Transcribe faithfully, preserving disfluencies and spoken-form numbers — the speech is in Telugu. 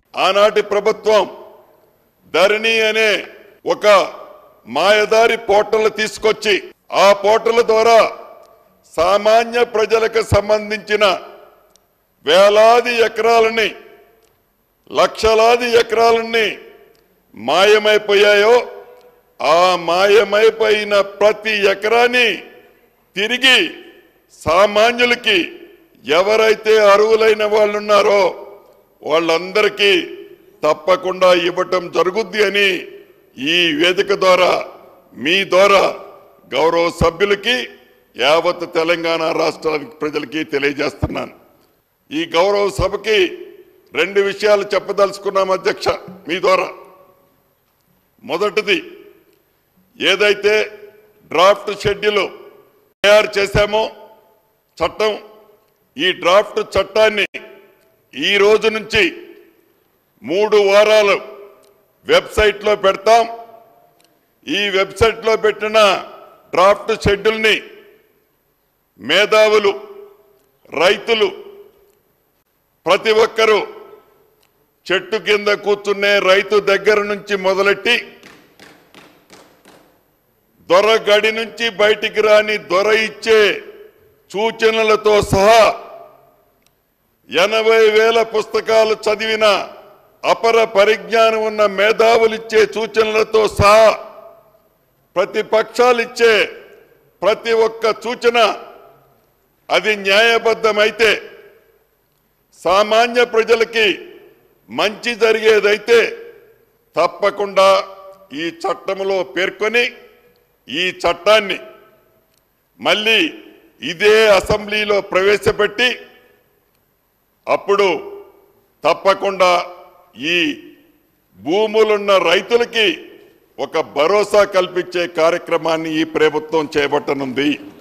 ఆనాటి ప్రభుత్వం ధరణి అనే ఒక మాయదారి పోర్టల్ తీసుకొచ్చి ఆ పోర్టల్ ద్వారా సామాన్య ప్రజలకు సంబంధించిన వేలాది ఎకరాలని లక్షలాది ఎకరాలని మాయమైపోయాయో ఆ మాయమైపోయిన ప్రతి ఎకరాన్ని తిరిగి సామాన్యులకి ఎవరైతే అర్హులైన వాళ్ళు ఉన్నారో వాళ్ళందరికీ తప్పకుండా ఇవ్వటం జరుగుద్ది అని ఈ వేదిక ద్వారా మీ ద్వారా గౌరవ సభ్యులకి యావత్ తెలంగాణ రాష్ట్ర ప్రజలకి తెలియజేస్తున్నాను. ఈ గౌరవ సభకి రెండు విషయాలు చెప్పదలుచుకున్నాం అధ్యక్ష మీ ద్వారా. మొదటిది, ఏదైతే డ్రాఫ్ట్ షెడ్యూల్ తయారు చేశామో చట్టం, ఈ డ్రాఫ్ట్ చట్టాన్ని ఈ రోజు నుంచి మూడు వారాలు వెబ్సైట్లో పెడతాం. ఈ వెబ్సైట్లో పెట్టిన డ్రాఫ్ట్ షెడ్యూల్ని మేధావులు, రైతులు ప్రతి ఒక్కరూ చెట్టు కింద కూర్చునే రైతు దగ్గర నుంచి మొదలెట్టి దొర గడి నుంచి బయటికి రాని దొర ఇచ్చే సూచనలతో సహా ఎనభై వేల పుస్తకాలు చదివిన అపర పరిజ్ఞానం ఉన్న మేధావులు ఇచ్చే సూచనలతో సహా ప్రతిపక్షాలు ఇచ్చే ప్రతి ఒక్క సూచన అది న్యాయబద్ధమైతే, సామాన్య ప్రజలకి మంచి జరిగేదైతే తప్పకుండా ఈ చట్టంలో పేర్కొని ఈ చట్టాన్ని మళ్ళీ ఇదే అసెంబ్లీలో ప్రవేశపెట్టి అప్పుడు తప్పకుండా ఈ భూములున్న రైతులకి ఒక భరోసా కల్పించే కార్యక్రమాన్ని ఈ ప్రభుత్వం చేపట్టనుంది.